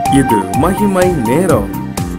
இது மகிமை நேரம்.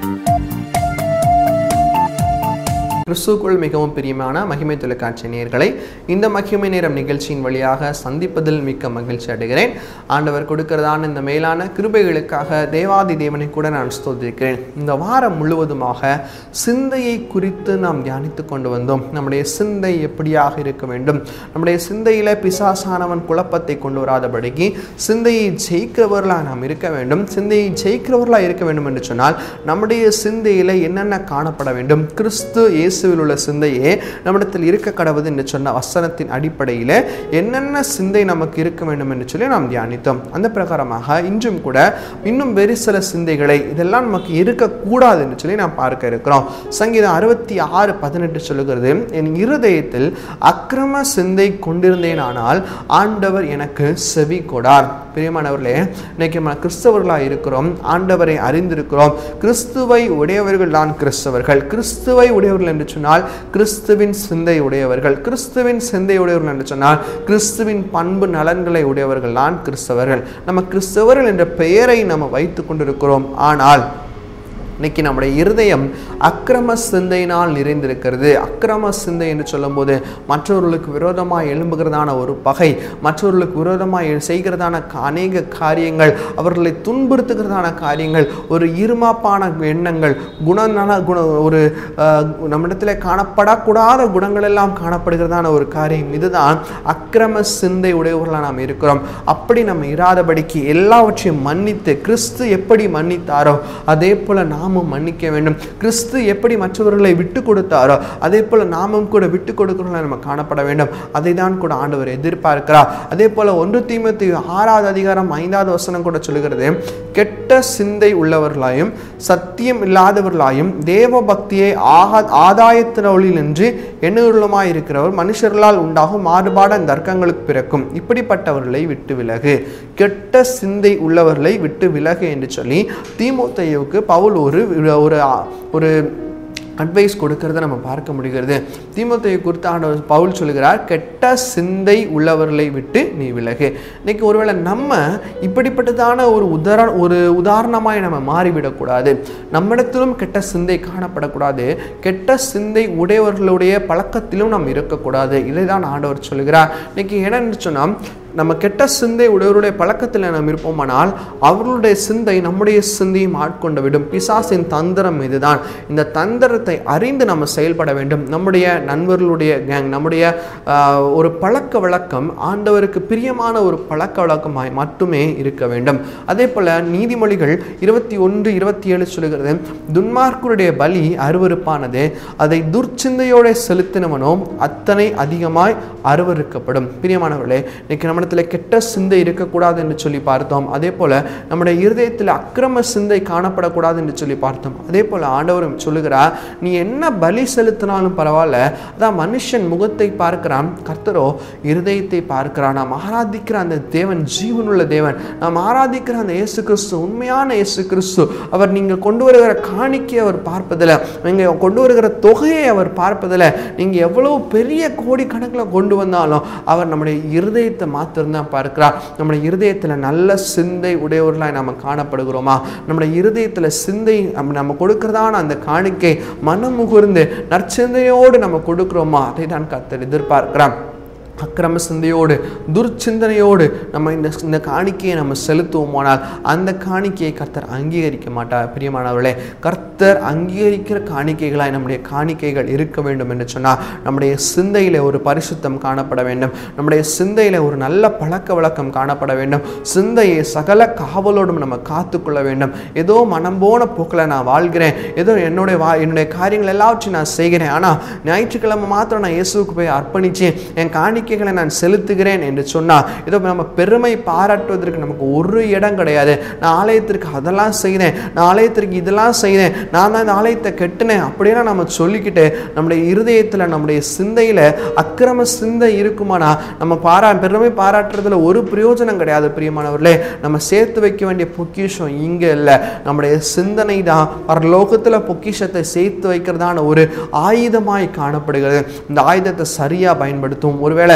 கிறிஸ்துவுக்குள் மிகவும் பிரியமான மகிமை தொலைக்காட்சி நேயர்களை இந்த மகிமை நேரம் நிகழ்ச்சியின் வழியாக சந்திப்பதில் மிக்க மகிழ்ச்சி அடைகிறேன். ஆண்டவர் கொடுக்கிறதான இந்த மேலான கிருபைகளுக்காக தேவாதி தேவனை கூட நான் ஸ்தோத்திரிக்கிறேன். இந்த வாரம் முழுவதுமாக சிந்தையை குறித்து நாம் தியானித்து கொண்டு வந்தோம். நம்முடைய சிந்தை எப்படியாக இருக்க வேண்டும், நம்முடைய சிந்தையில பிசாசானவன் குழப்பத்தை கொண்டு வராதபடிக்கு சிந்தையை ஜெயிக்கிறவர்களாக நாம் இருக்க வேண்டும். சிந்தையை ஜெயிக்கிறவர்களாக இருக்க வேண்டும் என்று சொன்னால் நம்முடைய சிந்தையில என்னென்ன காணப்பட வேண்டும், கிறிஸ்து இயேசுவில் உள்ள சிந்தையே நம்மிடத்தில் இருக்க கடவுது என்று சொன்ன வசனத்தின் அடிப்படையில் என்னென்ன சிந்தை நமக்கு இருக்க வேண்டும் என்று சொல்லி நாம் தியானித்தோம். அந்த பிரகாரமாக இன்றும் கூட இன்னும் வேறு சில சிந்தைகளை இதெல்லாம் நமக்கு இருக்கக்கூடாது என்று சொல்லி நாம் பார்க்க இருக்கிறோம். சங்கீதம் 66:18 சொல்லுகிறது, என் இருதயத்தில் அக்கிரம சிந்தை கொண்டிருந்தேனானால் ஆண்டவர் எனக்கு செவி கொடார். பிரியமானவர்களே, இன்னைக்கு நம்ம கிறிஸ்தவர்களாக இருக்கிறோம், ஆண்டவரை அறிந்திருக்கிறோம். கிறிஸ்துவை உடையவர்கள் தான் கிறிஸ்தவர்கள். கிறிஸ்துவை உடையவர்கள் என்று சொன்னால் கிறிஸ்துவின் சிந்தை உடையவர்கள். கிறிஸ்துவின் சிந்தை உடையவர்கள் என்று சொன்னால் கிறிஸ்துவின் பண்பு நலன்களை உடையவர்கள் தான் கிறிஸ்தவர்கள். நம்ம கிறிஸ்தவர்கள் என்ற பெயரை நம்ம வைத்துக் கொண்டிருக்கிறோம். ஆனால் இன்னைக்கு நம்முடைய இருதயம் அக்கிரம சிந்தையினால் நிறைந்திருக்கிறது. அக்கிரம சிந்தை என்று சொல்லும் போது மற்றவர்களுக்கு விரோதமாக எழும்புகிறதான ஒரு பகை, மற்றவர்களுக்கு விரோதமாக செய்கிறதான அநேக காரியங்கள், அவர்களை துன்புறுத்துகிறதான காரியங்கள், ஒரு இருமாப்பான எண்ணங்கள், ஒரு நம்மிடத்தில் காணப்படக்கூடாத குணங்கள் எல்லாம் காணப்படுகிறதான ஒரு காரியம். இதுதான் அக்கிரம சிந்தை உடையவர்களாக நாம் இருக்கிறோம். அப்படி நம்ம இராதபடிக்கு எல்லாவற்றையும் மன்னித்து கிறிஸ்து எப்படி மன்னித்தாரோ அதே போல நாமும் மன்னிக்க வேண்டும். கிறிஸ்து எப்படி மற்றவர்களை விட்டு கொடுத்தாரோ அதே போல நாமும் கூட விட்டு கொடுக்கிறவர்களாக நம்ம காணப்பட வேண்டும். அதை தான் கூட ஆண்டவர் எதிர்பார்க்கிறார். அதே போல 1 தீமோத்தேயு 6:5 கூட சொல்லுகிறது, கெட்ட சிந்தை உள்ளவர்களாயும் சத்தியம் இல்லாதவர்களாயும் தேவ பக்தியை ஆதாயத்தினொழில் நின்று எண்ணூறுமாய் இருக்கிறவர் மனுஷர்களால் உண்டாகும் மாறுபாட தர்க்கங்களுக்கு பிறக்கும். இப்படிப்பட்டவர்களை விட்டு விலகு, கெட்ட சிந்தை உள்ளவர்களை விட்டு விலகு என்று சொல்லி தீமோத்தேயுவுக்கு பவுல் ஒரு அட்வைஸ் கொடுக்கிறத நம்ம பார்க்க முடிகிறது. தீமோத்தேயு குறித்து பவுல் சொல்லுகிறார், கெட்ட சிந்தை உள்ளவர்களை விட்டு நீ விலகு. இன்னைக்கு ஒருவேளை நம்ம இப்படிப்பட்டதான ஒரு உதாரணமாய் நம்ம மாறிவிடக்கூடாது. நம்மிடத்திலும் கெட்ட சிந்தை காணப்படக்கூடாது. கெட்ட சிந்தை உடையவர்களுடைய பழக்கத்திலும் நாம் இருக்கக்கூடாது. இதை தான் ஆண்டவர் சொல்லுகிறார். இன்னைக்கு என்னன்னு சொன்னால், நம்ம கெட்ட சிந்தை உடையவருடைய பழக்கத்தில் நாம் இருப்போமானால் அவர்களுடைய சிந்தை நம்முடைய சிந்தையும் ஆட்கொண்டு விடும். பிசாசின் தந்திரம் இதுதான். இந்த தந்திரத்தை அறிந்து நம்ம செயல்பட வேண்டும். நம்முடைய நண்பர்களுடைய கேங், நம்முடைய ஒரு பழக்க வழக்கம் ஆண்டவருக்கு பிரியமான ஒரு பழக்க வழக்கமாய் மட்டுமே இருக்க வேண்டும். அதே போல நீதிமொழிகள் 21:27 சொல்லுகிறது, துன்மார்க்கருடைய பலி அருவருப்பானது, அதை துர்ச்சிந்தையோட செலுத்தினவனோ அத்தனை அதிகமாய் அருவருக்கப்படும். பிரியமானவர்களே, இன்னைக்கு கெட்ட சிந்தை இருக்கக்கூடாது என்று சொல்லி பார்த்தோம். அதே போல நம்முடைய இருதயத்தில் அக்கிரம சிந்தை காணப்படக்கூடாது என்று சொல்லி பார்த்தோம். அதே போல ஆண்டவரும் சொல்லுகிறார், நீ என்ன பலி செலுத்தினாலும் பரவாயில்ல, அதான் மனுஷன் முகத்தை பார்க்கிறான், கர்த்தரோ இருதயத்தை பார்க்கிறான். நாம் ஆராதிக்கிற அந்த தேவன் ஜீவனுள்ள தேவன், நாம் ஆராதிக்கிற அந்த இயேசு கிறிஸ்து உண்மையான இயேசு கிறிஸ்து, அவர் நீங்கள் கொண்டு வருகிற காணிக்கையை அவர் பார்ப்பதில்லை, நீங்கள் கொண்டு வருகிற தொகையை அவர் பார்ப்பதில்லை. நீங்கள் எவ்வளவு பெரிய கோடிக்கணக்கில் கொண்டு வந்தாலும் அவர் நம்முடைய இருதயத்தை மாத்திரம்தான் பார்க்கிறார். நம்முடைய இருதயத்தில் நல்ல சிந்தை உடையவர்களாய் நம்ம காணப்படுகிறோமா? நம்முடைய இருதயத்தில் சிந்தை நம்ம கொடுக்கிறதான அந்த காணிக்கை மனமுகர்ந்து நற்சிந்தையோடு நம்ம கொடுக்கிறோமா? அதை தான் கர்த்தர் எதிர்பார்க்கிறான். அக்கிரம சிந்தையோடு துர்ச்சிந்தனையோடு நம்ம இந்த காணிக்கையை நம்ம செலுத்துவோமானால் அந்த காணிக்கையை கர்த்தர் அங்கீகரிக்க மாட்டார். பிரியமானவர்களே, கர்த்தர் அங்கீகரிக்கிற காணிக்கைகளாய் நம்முடைய காணிக்கைகள் இருக்க வேண்டும் என்று சொன்னால் நம்முடைய சிந்தையில ஒரு பரிசுத்தம் காணப்பட வேண்டும். நம்முடைய சிந்தையில ஒரு நல்ல பழக்க வழக்கம் காணப்பட வேண்டும். சிந்தையை சகல காவலோடும் நம்ம காத்துக்கொள்ள வேண்டும். ஏதோ மனம் போன போக்கில் நான் வாழ்கிறேன், ஏதோ என்னுடைய காரியங்கள் எல்லாவற்றையும் நான் செய்கிறேன், ஆனால் ஞாயிற்றுக்கிழமை மாத்திரம் நான் இயேசுவுக்கு போய் அர்ப்பணிச்சு என் காணிக்கை நான் செலுத்துகிறேன் என்று சொன்னால் ஏதோ நம்ம பெருமை பாராட்டுவதற்கு நமக்கு ஒரு இடம் கிடையாது. நான் ஆலயத்திற்கு அதெல்லாம் செய்தேன், நான் ஆலயத்திற்கு இதெல்லாம் செய்தேன், நான் தான் இந்த ஆலயத்தை கெட்டினேன் அப்படின்னா நம்ம சொல்லிக்கிட்டு நம்முடைய இருதயத்தில் நம்முடைய சிந்தையில் அக்கிரம சிந்தை இருக்குமானா நம்ம பெருமை பாராட்டுறதுல ஒரு பிரயோஜனம் கிடையாது. பிரியமானவர்களே, நம்ம சேர்த்து வைக்க வேண்டிய பொக்கிஷம் இங்கே இல்லை, நம்முடைய சிந்தனை தான் பரலோகத்தில் பொக்கிஷத்தை சேர்த்து வைக்கிறதான ஒரு ஆயுதமாய் காணப்படுகிறது. இந்த ஆயுதத்தை சரியாக பயன்படுத்தும். ஒருவேளை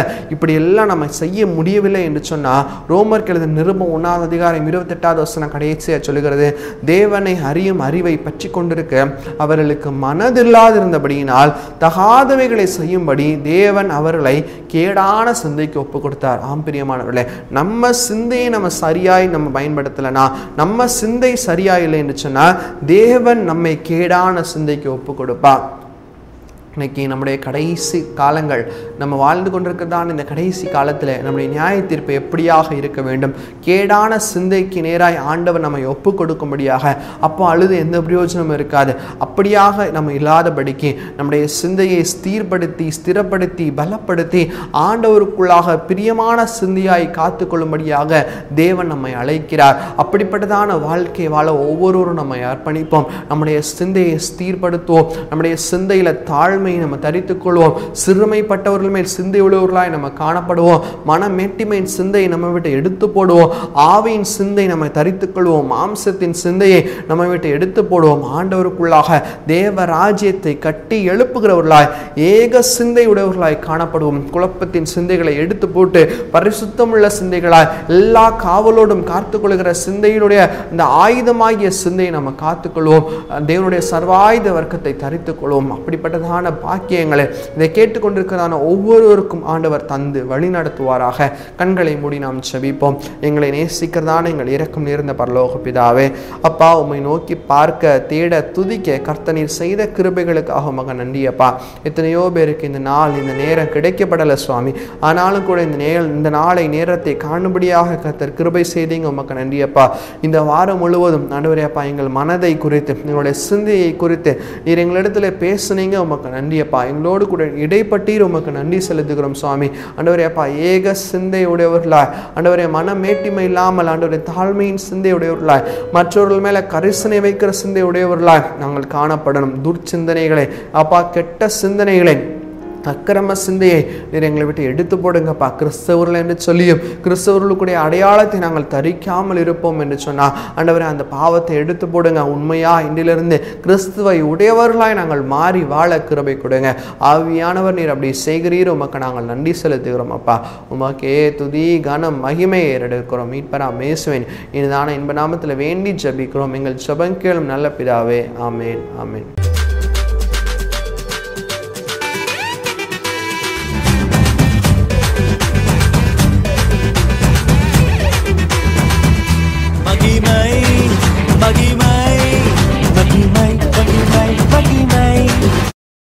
இப்படி எல்லாம் நம்ம செய்ய முடியவில்லை என்று சொன்னால் ரோமர் எழுதின நிருபம் 1 அதிகாரம் 28வது வசனம் கடைசியாக சொல்லுகிறது, தேவனை அறியும் அறிவை பற்றி கொண்டிருக்க அவர்களுக்கு மனதில்லாதிருந்தபடியினால் தகாதவைகளை செய்யும்படி தேவன் அவர்களை கேடான சிந்தைக்கு ஒப்பு கொடுத்தார். ஆம் பிரியமானவர்களே, நம்ம சிந்தையை நம்ம சரியாய் நம்ம பயன்படுத்தலைனா, நம்ம சிந்தை சரியா இல்லை என்று சொன்னால் தேவன் நம்மை கேடான சிந்தைக்கு ஒப்பு கொடுப்பார். இன்னைக்கு நம்முடைய கடைசி காலங்கள், நம்ம வாழ்ந்து கொண்டிருக்கிறதான இந்த கடைசி காலத்தில் நம்முடைய நியாய தீர்ப்பு எப்படியாக இருக்க வேண்டும்? கேடான சிந்தைக்கு நேராய் ஆண்டவர் நம்மை ஒப்பு கொடுக்கும்படியாக, அப்போ அழுது எந்த பிரயோஜனமும் இருக்காது. அப்படியாக நம்ம இல்லாதபடிக்கு நம்முடைய சிந்தையை ஸ்திரப்படுத்தி பலப்படுத்தி ஆண்டவருக்குள்ளாக பிரியமான சிந்தையாய் காத்து கொள்ளும்படியாக தேவன் நம்மை அழைக்கிறார். அப்படிப்பட்டதான வாழ்க்கை வாழ ஒவ்வொருவரும் நம்மை அர்ப்பணிப்போம். நம்முடைய சிந்தையை ஸ்திரப்படுத்துவோம். நம்முடைய சிந்தையில தாழ்மையை நம்ம தரித்துக் கொள்வோம். சிறுமைப்பட்டவர்கள் மேல் சிந்தை உள்ளவர்களாய் நம்ம காணப்படுவோம். மனமேட்டிமையின் சிந்தையை நம்ம விட்டு எடுத்து போடுவோம். ஆவியின் சிந்தை நம்ம தரித்துக் கொள்வோம். மாம்சத்தின் சிந்தையை நம்ம விட்டு எடுத்து போடுவோம். ஆண்டவருக்குள்ளாக தேவ ராஜ்யத்தை கட்டி எழுப்புகிறவர்களாய் ஏக சிந்தை உடையவர்களாய் காணப்படுவோம். குழப்பத்தின் சிந்தைகளை எடுத்து போட்டு பரிசுத்தமுள்ள சிந்தைகளாய் எல்லா காவலோடும் காத்துக்கொள்கிற சிந்தையினுடைய இந்த ஆயுதமாகிய சிந்தையை நம்ம காத்துக்கொள்வோம். தேவனுடைய சர்வாயுத வர்க்கத்தை தரித்துக் கொள்வோம். அப்படிப்பட்டதான பாக்கியங்களை இதை கேட்டுக்கொண்டிருக்கிறதான ஒவ்வொருவருக்கும் ஆண்டவர் தந்து வழி நடத்துவாராக. கண்களை மூடி நாம் செபிப்போம். எங்களை நேசிக்கிறதான எங்கள் இரக்கம் நேர்ந்த பரலோக பிதாவே, அப்பா, உம்மை நோக்கி பார்க்க தேட துதிக்க கர்த்தர் செய்த கிருபைகளுக்காக உமக்கு நன்றி அப்பா. எத்தனையோ பேருக்கு இந்த நாள் இந்த நேரம் கிடைக்கப்படலை சுவாமி, ஆனாலும் கூட இந்த நாளை நேரத்தை காணும்படியாக கர்த்தர் கிருபை செய்தீங்க, உமக்கு நன்றி அப்பா. இந்த வாரம் முழுவதும் ஆண்டவரே அப்பா, எங்கள் மனதை குறித்து எங்களுடைய சிந்தையை குறித்து நீர் எங்களிடத்துல பேசுனீங்க, உமக்கு நன்றி அப்பா. எங்களோடு கூட இடைப்பட்டீர், உமக்கு நன்றி செலுத்துகிறோம் சுவாமி. ஆண்டவரே அப்பா, ஏக சிந்தை உடையவர்களாய், ஆண்டவரே மனமேட்டிமை இல்லாமல், ஆண்டவரே தாழ்மையின் சிந்தை உடையவர்களாய், மற்றவர்கள் மேல கரிசனை வைக்கிற சிந்தை உடையவர்களாய் நாங்கள் காணப்படணும். துர்ச்சிந்தனைகளை அப்பா, கெட்ட சிந்தனைகளை, அக்கிரம சிந்தையை நீர் எங்களை விட்டு எடுத்து போடுங்கப்பா. கிறிஸ்தவர்கள் என்று சொல்லியும் கிறிஸ்தவர்களுக்குடைய அடையாளத்தை நாங்கள் தரிக்காமல் இருப்போம் என்று சொன்னால் ஆண்டவரே, அந்த பாவத்தை எடுத்து போடுங்க. உண்மையா இன்றிலிருந்து கிறிஸ்துவை உடையவர்களாய் நாங்கள் மாறி வாழ கிருபை கொடுங்க. ஆவியானவர் நீர் அப்படி செய்கிறீர், உமக்கு நாங்கள் நன்றி செலுத்துகிறோம் அப்பா. உமக்கே துதி கனம் மகிமையை ஏறெடுக்கிறோம். மீட்பரா மேசுவேன் இனிதான இன்ப நாமத்தில் வேண்டி ஜெபிக்கிறோம். எங்கள் ஜெபம் கேளும் நல்ல பிதாவே. ஆமேன், ஆமேன்.